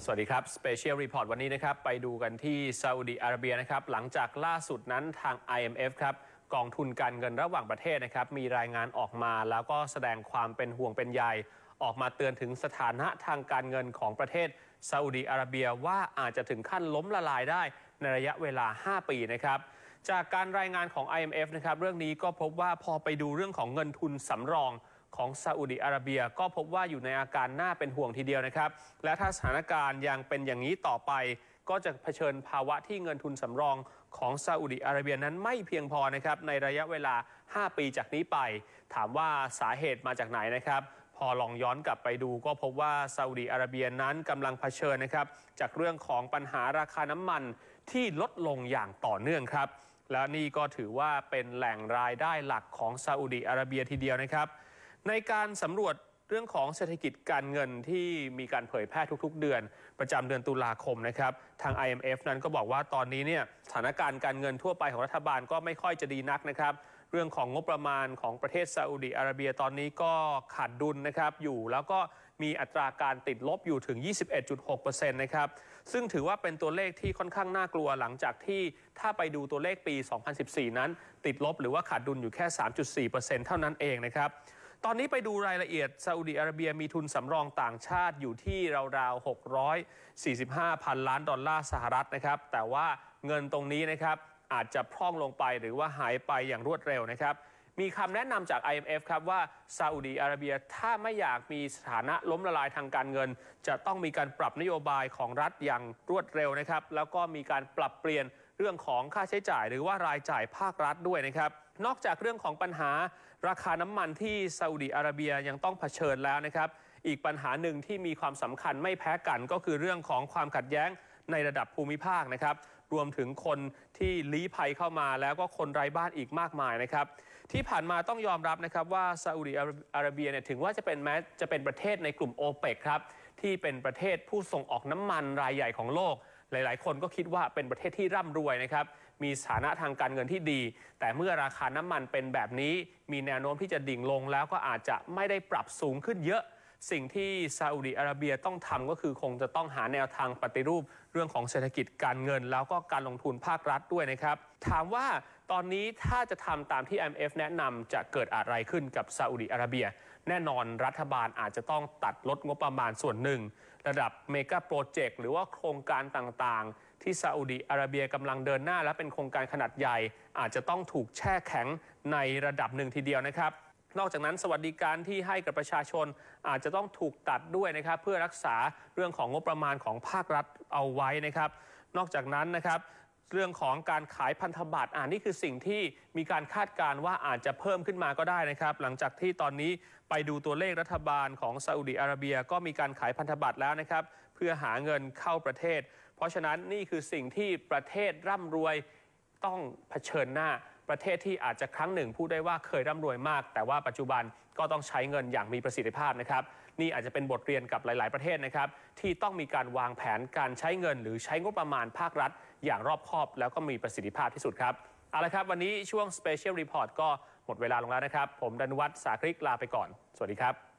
สวัสดีครับ Special Report วันนี้นะครับไปดูกันที่ซาอุดิอาระเบียนะครับหลังจากล่าสุดนั้นทาง IMF ครับกองทุนการเงินระหว่างประเทศนะครับมีรายงานออกมาแล้วก็แสดงความเป็นห่วงเป็นใยออกมาเตือนถึงสถานะทางการเงินของประเทศซาอุดิอาระเบียว่าอาจจะถึงขั้นล้มละลายได้ในระยะเวลา 5 ปีนะครับจากการรายงานของ IMF นะครับเรื่องนี้ก็พบว่าพอไปดูเรื่องของเงินทุนสำรองของซาอุดิอาระเบียก็พบว่าอยู่ในอาการน่าเป็นห่วงทีเดียวนะครับและถ้าสถานการณ์ยังเป็นอย่างนี้ต่อไปก็จะเผชิญภาวะที่เงินทุนสำรองของซาอุดิอาระเบียนั้นไม่เพียงพอนะครับในระยะเวลา 5 ปีจากนี้ไปถามว่าสาเหตุมาจากไหนนะครับพอลองย้อนกลับไปดูก็พบว่าซาอุดิอาระเบียนั้นกำลังเผชิญนะครับจากเรื่องของปัญหาราคาน้ำมันที่ลดลงอย่างต่อเนื่องครับและนี่ก็ถือว่าเป็นแหล่งรายได้หลักของซาอุดิอาระเบียทีเดียวนะครับในการสำรวจเรื่องของเศรษฐกิจการเงินที่มีการเผยแพร่ทุกๆเดือนประจำเดือนตุลาคมนะครับทาง IMF นั้นก็บอกว่าตอนนี้เนี่ยสถานการณ์การเงินทั่วไปของรัฐบาลก็ไม่ค่อยจะดีนักนะครับเรื่องของงบประมาณของประเทศซาอุดิอาระเบียตอนนี้ก็ขาดดุลนะครับอยู่แล้วก็มีอัตราการติดลบอยู่ถึง 21.6% นะครับซึ่งถือว่าเป็นตัวเลขที่ค่อนข้างน่ากลัวหลังจากที่ถ้าไปดูตัวเลขปี 2014 นั้นติดลบหรือว่าขาดดุลอยู่แค่ 3.4% เท่านั้นเองนะครับตอนนี้ไปดูรายละเอียดซาอุดิอาระเบียมีทุนสำรองต่างชาติอยู่ที่ราวๆ645 พันล้านดอลลาร์สหรัฐนะครับแต่ว่าเงินตรงนี้นะครับอาจจะพร่องลงไปหรือว่าหายไปอย่างรวดเร็วนะครับมีคำแนะนำจาก IMF ครับว่าซาอุดิอาระเบียถ้าไม่อยากมีสถานะล้มละลายทางการเงินจะต้องมีการปรับนโยบายของรัฐอย่างรวดเร็วนะครับแล้วก็มีการปรับเปลี่ยนเรื่องของค่าใช้จ่ายหรือว่ารายจ่ายภาครัฐด้วยนะครับนอกจากเรื่องของปัญหาราคาน้ำมันที่ซาอุดิอาระเบียยังต้องเผชิญแล้วนะครับอีกปัญหาหนึ่งที่มีความสำคัญไม่แพ้กันก็คือเรื่องของความขัดแย้งในระดับภูมิภาคนะครับรวมถึงคนที่ลี้ภัยเข้ามาแล้วก็คนไร้บ้านอีกมากมายนะครับที่ผ่านมาต้องยอมรับนะครับว่าซาอุดิอาระเบียเนี่ยถึงว่าจะเป็นประเทศในกลุ่มโอเปกครับที่เป็นประเทศผู้ส่งออกน้ำมันรายใหญ่ของโลกหลายๆคนก็คิดว่าเป็นประเทศที่ร่ำรวยนะครับมีฐานะทางการเงินที่ดีแต่เมื่อราคาน้ำมันเป็นแบบนี้มีแนวโน้มที่จะดิ่งลงแล้วก็อาจจะไม่ได้ปรับสูงขึ้นเยอะสิ่งที่ซาอุดิอาระเบียต้องทำก็คือคงจะต้องหาแนวทางปฏิรูปเรื่องของเศรษฐกิจการเงินแล้วก็การลงทุนภาครัฐด้วยนะครับถามว่าตอนนี้ถ้าจะทำตามที่ IMF แนะนำจะเกิดอะไรขึ้นกับซาอุดิอาระเบียแน่นอนรัฐบาลอาจจะต้องตัดลดงบประมาณส่วนหนึ่งระดับเมกะโปรเจกต์หรือว่าโครงการต่างๆที่ซาอุดิอาระเบียกำลังเดินหน้าและเป็นโครงการขนาดใหญ่อาจจะต้องถูกแช่แข็งในระดับหนึ่งทีเดียวนะครับนอกจากนั้นสวัสดิการที่ให้กับประชาชนอาจจะต้องถูกตัดด้วยนะครับเพื่อรักษาเรื่องของงบประมาณของภาครัฐเอาไว้นะครับนอกจากนั้นนะครับเรื่องของการขายพันธบัตรนี่คือสิ่งที่มีการคาดการณ์ว่าอาจจะเพิ่มขึ้นมาก็ได้นะครับหลังจากที่ตอนนี้ไปดูตัวเลขรัฐบาลของซาอุดิอาระเบียก็มีการขายพันธบัตรแล้วนะครับเพื่อหาเงินเข้าประเทศเพราะฉะนั้นนี่คือสิ่งที่ประเทศร่ำรวยต้องเผชิญหน้าประเทศที่อาจจะครั้งหนึ่งพูดได้ว่าเคยร่ำรวยมากแต่ว่าปัจจุบันก็ต้องใช้เงินอย่างมีประสิทธิภาพนะครับนี่อาจจะเป็นบทเรียนกับหลายๆประเทศนะครับที่ต้องมีการวางแผนการใช้เงินหรือใช้งบประมาณภาครัฐอย่างรอบคอบแล้วก็มีประสิทธิภาพที่สุดครับเอาละครับวันนี้ช่วง Special Report ก็หมดเวลาลงแล้วนะครับผมดนุวัฒน์ สาคริกลาไปก่อนสวัสดีครับ